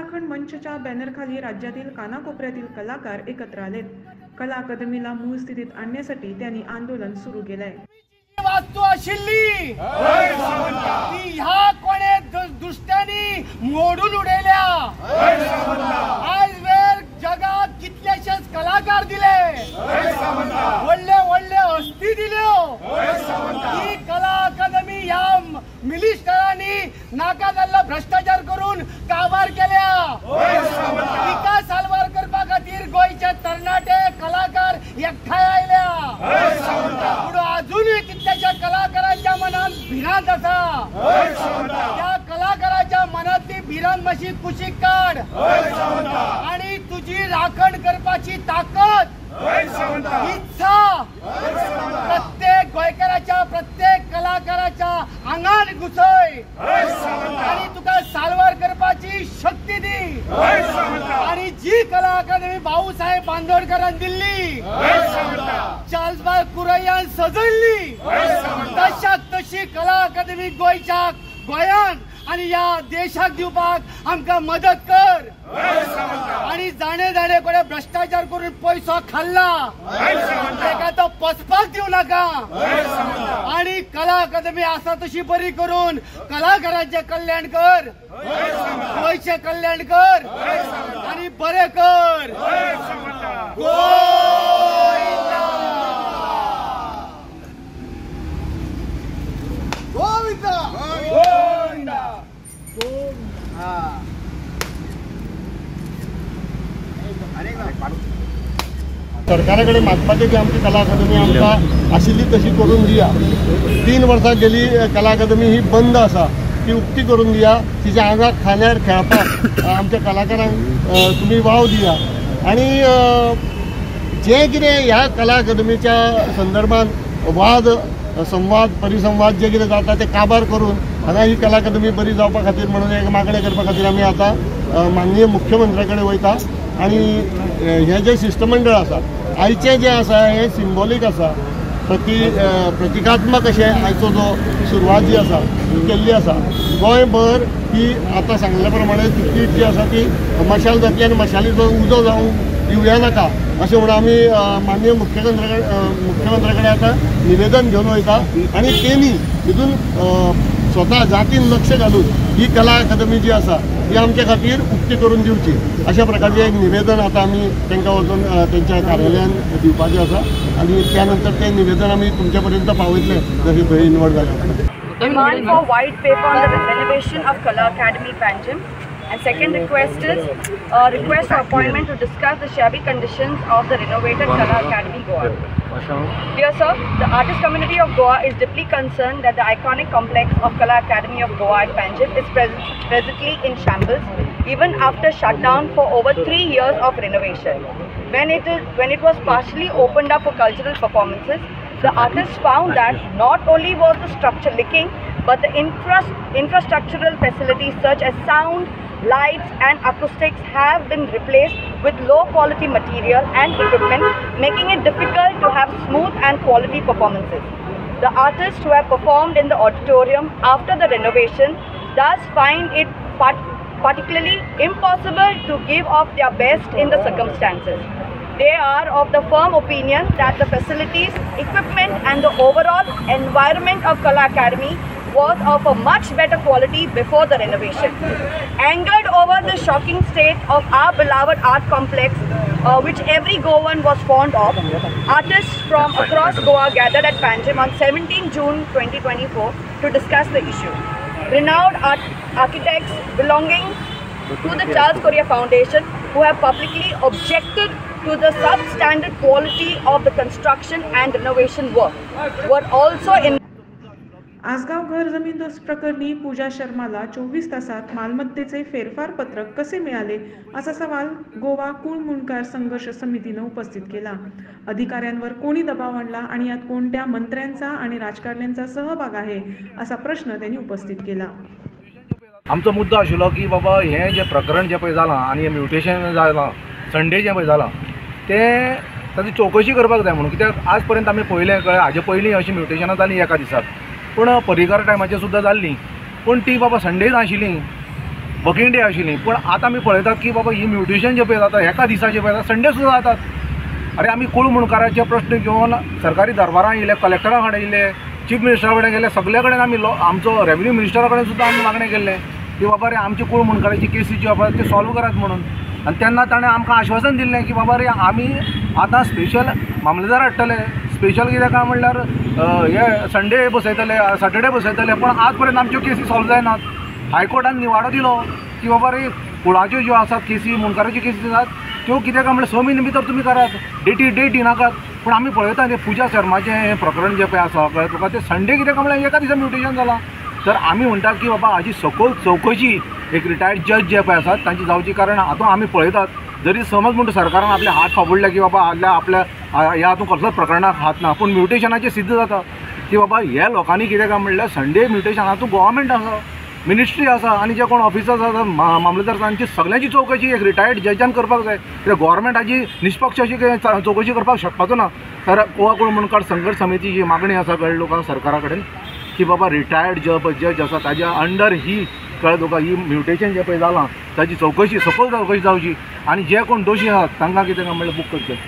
उत्तराखंड मंचच्या बॅनरखाली राज्यातील कानाकोपऱ्यातील कलाकार एकत्र आलेत. कला अकादमीला मूळ स्थितीत आणण्यासाठी त्यांनी आंदोलन सुरू केलंय. वास्तू आशिल्ली ती ह्या कोणे दुष्टांनी मोडून उडयल्या. आज वेळ जगात कितलेशेच कलाकार दिले, व्हडले व्हडले हस्ती दिल्यो. ही कला अकादमी ह्या मिनिस्टरांनी नाका जाल्लो भ्रष्टाचार करून कारभार केल्या. तिका साल्वार करपा खातीर गोंयचे तरणाटे कलाकार एकठांय आयल्या. पूण अजूनय कितल्याशा कलाकारांच्या मनात भिरांत आसा. त्या कलाकाराच्या मनातली भिरांत मातशी कुशीक काड आणि तुझी राखण करपाची ताकद इच्छा प्रत्येक गोंयकाराच्या प्रत्येक कलाकाराच्या आंगान घुसय आणि तुका साल्वार करपाची शक्ती दी. आणि जी कला अकादमी भाऊसाहेब बांदोडकरान दिल्ली, चार्ल्स कुरैयान सजयल्ली, तशाक तशी कला अकादमी गोंयच्या गोंयान आणि या देशाक दिवपाक आमकां मदत कर. आणि जाणे जाणे कोणे भ्रष्टाचार करून पैसो खाल्ला तेका तो पसपाक दिवं नाका. आणि कला अकादमी आसा तशी बरी करून कलाकारांचे कल्याण कर, गोंयचे कल्याण कर आणि बरे कर. सरकाराकडे मागपाचे की आमची कला अकादमी आमकां आशिल्ली तशी करून दिया. 3 वर्सां गेली कला अकादमी ही बंद आसा, ती उक्ती करून दिया. तिच्या आंगाक खांद्यार खेळपाक आमच्या कलाकारांक तुमी वाव दिया. आणि जे कितें ह्या कला अकादमीच्या संदर्भात वाद संवाद परिसंवाद जे कितें जाता ते काबार करून हांगा ही कला अकादमी बरी जावपा खातीर म्हणून एक मागणी करपा खातीर आमी आतां माननीय मुख्यमंत्र्या कडेन वयता. आणि हे जे शिष्टमंडळ आसा आयचे जे आसा हे सिंबॉलीक आसा, प्रतिकात्मक अशें आयचो जो सुरवात जी आसा केल्ली आसा. गोंयभर ही आतां सांगल्या प्रमाणे तिकीट जी आसा ती मशाल जातली आनी मशालीचो उजो जावंक दिवया नाका अशें म्हणून आमी माननीय मुख्यमंत्र्या कडेन आतां निवेदन घेवन वयता. आणि तेणी तितून स्वता जातीन लक्ष घालून ही कला अकादमी जी आसा ही आमच्या खातीर उक्ती करून दिवची अशा प्रकारचे एक निवेदन आता आम्ही तांकां वचून त्यांच्या कार्यालयान दिवपाचें आसा. आणि त्यानंतर ते निवेदन आम्ही तुमच्यापर्यंत पावयतले जशें थंय इन्वॉल्व जाले. Demand for white paper on the renovation of Kala Academy Panjim. And second request is request for appointment to discuss the shabby conditions of the renovated Kala Academy Goa. Dear sir, the artist community of Goa is deeply concerned that the iconic complex of Kala Academy of Goa at Panjim is presently in shambles, even after shutdown for over 3 years of renovation. When it was partially opened up for cultural performances, the artists found that not only was the structure leaking, but the infrastructural facilities such as sound, lights and acoustics have been replaced with low quality material and equipment, making it difficult to have smooth and quality performances. The artists who have performed in the auditorium after the renovation thus find it particularly impossible to give off their best in the circumstances. They are of the firm opinion that the facilities, equipment and the overall environment of Kala Academy was of a much better quality before the renovation. Angered over the shocking state of our beloved art complex, which every Goan was fond of, artists from across Goa gathered at Panjim on 17 June 2024 to discuss the issue. Renowned architects belonging to the Charles Correa Foundation, who have publicly objected to the substandard quality of the construction and renovation work, were also in. Assagao घर जमीनदोस्त प्रकरणी पूजा शर्माला 24 तासात मालमत्तेचे फेरफार पत्रक कसे मिळाले असा सवाल गोवा कुळ मुणकार संघर्ष समितीने उपस्थित केला. अधिकाऱ्यांवर कोणी दबाव आणला आणि यात कोणत्या मंत्र्यांचा आणि राजकारण्यांचा सहभाग आहे असा प्रश्न त्यांनी उपस्थित केला. आमचो मुद्दो आशिल्लो की बाबा हे जे प्रकरण जे पळय जालां आणि म्युटेशन जालां संडे जे पळय जालां ते ताची चौकशी करपाक जाय म्हणून. कित्याक आज पर्यंत आमी पळयलें कळ्ळें हाजे पयलीं अशी म्युटेशनां जालीं एका दिसाक, पूण परिकार टायमाचेर सुद्दां जाल्लीं, पूण ती बाबा संडे आशिल्ली वर्किंग डे आशिल्ली, पण आतां आमी पळयतात की बाबा ही म्युटेशन जे पळय जाता एका दिसाचे पळय जाता, संडे सुद्दां जातात. अरे आमी कुळ मुणकाराचे प्रश्न घेवन सरकारी दरबारां येयले, कलेक्टरा कडेन येयले, चीफ मिनिस्टरा कडेन गेले, सगळे कडेन आमी आमचो रेव्हेन्यू मिनिस्टरा कडेन सुद्दां आमी मागणें केल्लें की बाबा रे आमची कुळ मुणकाराची केसी जी आसा ती सॉल्व करात म्हणून. आनी तेन्ना ताणें आमकां आश्वासन दिल्लें की बाबा रे आमी आतां स्पेशल मामलेदार हाडटले. स्पेशल कित्याक काय म्हणल्यार हे संडे बसयतले, सॅटर्डे बसयतले, पण आज पर्यंत आमच्यो केसी सॉल्व जायनात. हायकोर्टान निवाडो दिलो की बाबा रे कुळाच्यो ज्यो आसात केसी, मुणकाराच्यो केसी आसात त्यो कित्याक काय म्हणल्यार 6 म्हयने भितर तुमी करात, डेट दिनाकात. पण आमी पळयता तें पुजा शर्माचें हें प्रकरण जें पळय आसा कळ्ळें तुका, तें संडे कित्याक म्हणल्यार एका दिसा म्युटेशन जालां. तर आमी म्हणटात की बाबा हाची सखोल चवकशी एक रिटायर्ड जज जे पळय आसात तांची जावची. कारण हातूंत आमी पळयतात जरी समज म्हणटा सरकारान आपले हात फाबुडले की बाबा आपल्या ह्या हातूंत कसलोच प्रकरणाक हात ना, पूण म्युटेशनाचें सिद्ध जाता की बाबा ह्या लोकांनी कितें काय म्हणल्यार संडे म्युटेशन हातूंत गव्हर्मेंट आसा, मिनिस्ट्री आसा आनी जे कोण ऑफिसर्स आसा मामलेदार तांची सगळ्यांची चवकशी एक रिटायर्ड जजान करपाक जाय. कित्याक गव्हर्मेंट हाची निश्पक्ष अशी चवकशी करपाक शकपाचो ना. तर गोवा कुळ मुणकार संघर्श समितीची मागणी आसा कळ्ळें तुका सरकारा कडेन की बाबा रिटायर्ड जज आसा ताज्या अंडर ही कळ्ळें तुका ही म्युटेशन जें पळय जालां ताची चवकशी सखोल चवकशी जावची आनी जे कोण दोशी आसात तांकां कितें काय म्हणल्यार बूक करचें.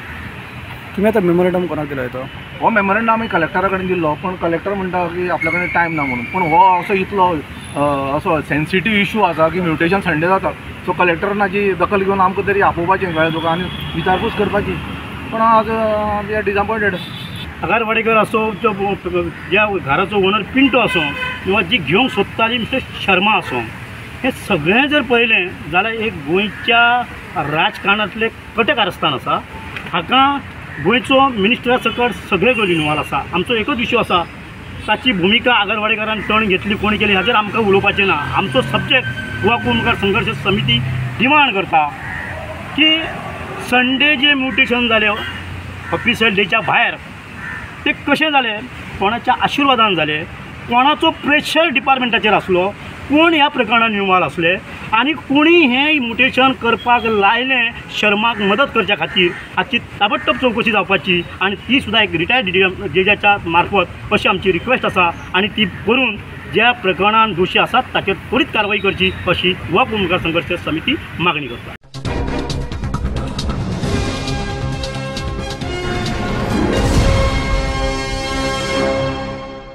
तुम्ही आता मेमोरेंडम कोणाक दिलो तो? हो मेमोरेंडम आमी कलेक्टरा कडेन दिल्लो, पण कलेक्टर म्हणटा की आपल्या कडेन टायम ना म्हणून. पण हो असो इतलो असो सेन्सिटीव इशू आसा की म्युटेशन संडे जाता, सो कलेक्टरान हाची दखल घेवन आमकां तरी आपोवपाचें कळ्ळें तुका आनी विचारपूस करपाची. पण आज वी आर डिसअपॉयंटेड. आगार वाडेकर असो ज्या घराचो ओनर पिंटो असो किंवा जी घेवंक सोदताली मिस्टर शर्मा असो, हे सगळें जर पळयलें जाल्यार एक गोंयच्या राजकारणांतलें कटे कारस्थान आसा. हाका गोंयचो मिनिस्टरा सकट सगळे कडेन इनवॉल्व आसा. आमचो एकूच इशू आसा, ताची भुमिका आगार वाडेकरान टर्न घेतली कोणी केली हाचेर आमकां उलोवपाचें ना. आमचो सब्जेक्ट गोवा कुळ मुणकार संघर्श समिती डिमांड करता की संडे जे म्युटेशन जालें ऑफिशियल डेच्या भायर ते कशें जालें, कोणाच्या आशिर्वादान जालें, कोणाचो प्रेशर डिपार्टमेंटाचेर आसलो, कोण ह्या प्रकरणान इनवॉल्व आसले आनी कोणी हें म्युटेशन करपाक लायलें शर्माक मदत करच्या खातीर हाची ताबडतोब चवकशी जावपाची आनी ती सुद्दां एक रिटायर्ड जजाच्या मार्फत अशी आमची रिक्वेस्ट आसा. आनी ती करून ज्या प्रकरणान दोशी आसात ताचेर त्वरीत कारवाई करची अशी गोवा कुळ मुणकार संघर्श समिती मागणी करता.